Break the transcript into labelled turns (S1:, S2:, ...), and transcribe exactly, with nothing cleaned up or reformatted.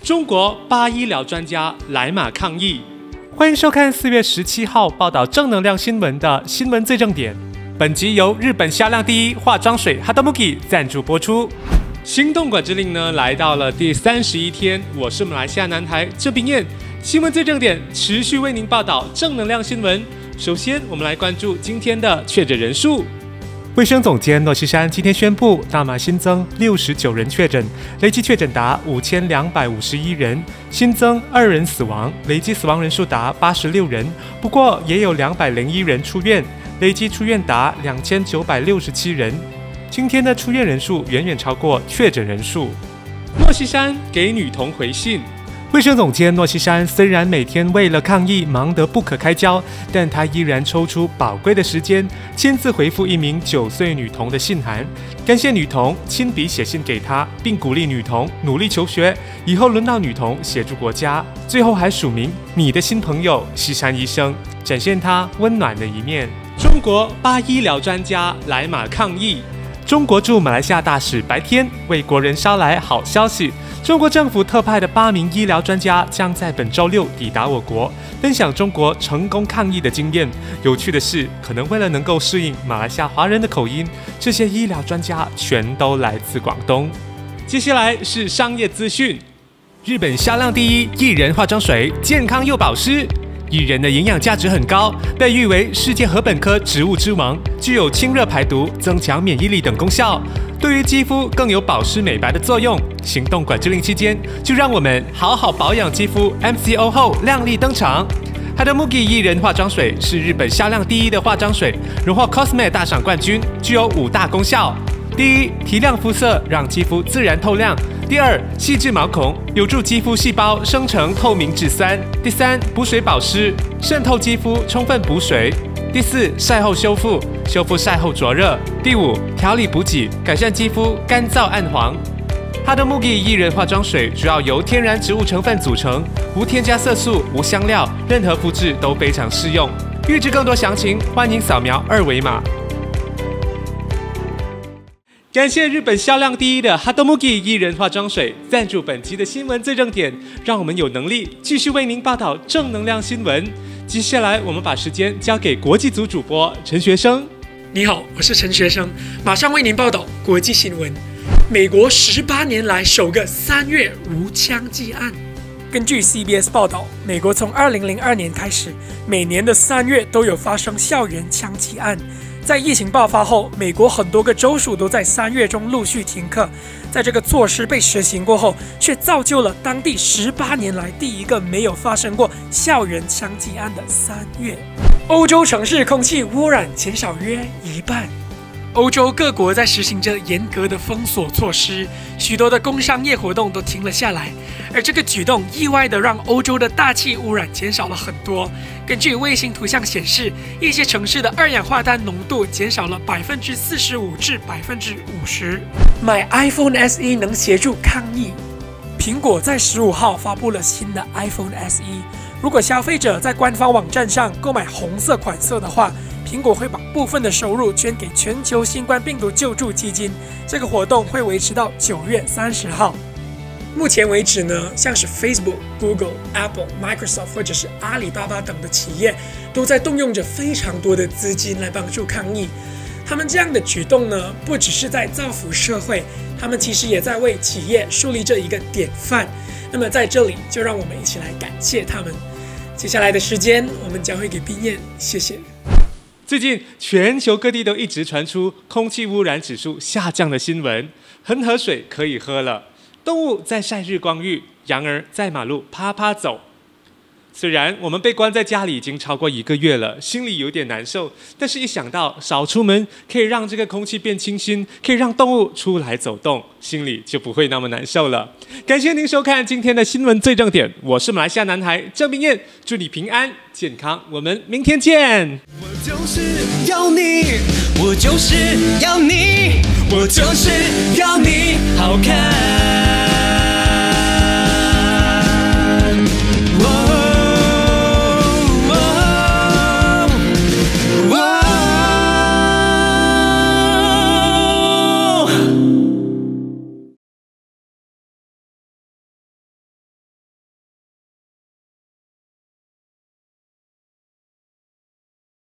S1: 中国八医疗专家来马抗议。
S2: 欢迎收看四月十七号报道正能量新闻的新闻最正点。本集由日本销量第一化妆水 Hatamuki 赞助播出。
S1: 行动管制令呢来到了第三十一天，我是马来西亚男孩郑秉彦。新闻最正点持续为您报道正能量新闻。首先，我们来关注今天的确诊人数。
S2: 卫生总监诺西山今天宣布，大马新增六十九人确诊，累计确诊达五千两百五十一人，新增二人死亡，累计死亡人数达八十六人。不过，也有两百零一人出院，累计出院达两千九百六十七人。今天的出院人数远远超过确诊人数。
S1: 诺西山给女童回信。
S2: 卫生总监诺西山虽然每天为了抗疫忙得不可开交，但他依然抽出宝贵的时间，亲自回复一名九岁女童的信函，感谢女童亲笔写信给他，并鼓励女童努力求学，以后轮到女童协助国家。最后还署名你的新朋友西山医生，展现他温暖的一面。
S1: 中国八医疗专家来马抗议。
S2: 中国驻马来西亚大使白天为国人捎来好消息。中国政府特派的八名医疗专家将在本周六抵达我国，分享中国成功抗疫的经验。有趣的是，可能为了能够适应马来西亚华人的口音，这些医疗专家全都来自广东。
S1: 接下来是商业资讯。
S2: 日本销量第一薏仁化妆水，健康又保湿。薏仁的营养价值很高，被誉为世界禾本科植物之王，具有清热排毒、增强免疫力等功效，对于肌肤更有保湿美白的作用。行动管制令期间，就让我们好好保养肌肤。M C O 后亮丽登场。Hatamuki 薏仁化妆水是日本销量第一的化妆水，荣获 Cosme 大赏冠军，具有五大功效。第一，提亮肤色，让肌肤自然透亮。第二，细致毛孔，有助肌肤细胞生成透明质酸。第三，补水保湿，渗透肌肤，充分补水。第四，晒后修复，修复晒后灼热。第五，调理补给，改善肌肤干燥暗黄。Hatamuki 薏仁化妆水主要由天然植物成分组成，无添加色素，无香料，任何肤质都非常适用。预知更多详情，欢迎扫描二维码。
S1: 感谢日本销量第一的 Hatamuki 薏仁化妆水赞助本期的新闻最正点，让我们有能力继续为您报道正能量新闻。接下来，我们把时间交给国际组主播陈学生。
S3: 你好，我是陈学生，马上为您报道国际新闻。美国十八年来首个三月无枪击案。根据 C B S 报道，美国从二零零二年开始，每年的三月都有发生校园枪击案。在疫情爆发后，美国很多个州属都在三月中陆续停课。在这个措施被实行过后，却造就了当地十八年来第一个没有发生过校园枪击案的三月。欧洲城市空气污染减少约一半。欧洲各国在实行着严格的封锁措施，许多的工商业活动都停了下来，而这个举动意外地让欧洲的大气污染减少了很多。根据卫星图像显示，一些城市的二氧化碳浓度减少了百分之四十五至百分之五十。买 iPhone S E 能协助抗疫。苹果在十五号发布了新的 iPhone S E， 如果消费者在官方网站上购买红色款色的话，苹果会把部分的收入捐给全球新冠病毒救助基金。这个活动会维持到九月三十号。目前为止呢，像是 Facebook、Google、Apple、Microsoft 或者是阿里巴巴等的企业，都在动用着非常多的资金来帮助抗疫。他们这样的举动呢，不只是在造福社会，他们其实也在为企业树立着一个典范。那么在这里，就让我们一起来感谢他们。接下来的时间，我们交会给秉彦，谢谢。
S1: 最近，全球各地都一直传出空气污染指数下降的新闻，恒河水可以喝了，动物在晒日光浴，羊儿在马路趴趴走。虽然我们被关在家里已经超过一个月了，心里有点难受，但是一想到少出门可以让这个空气变清新，可以让动物出来走动，心里就不会那么难受了。感谢您收看今天的新闻最正点，我是马来西亚男孩郑秉彦，祝你平安健康，我们明天见。
S4: 我就是要你，我就是要你，我就是要你好看。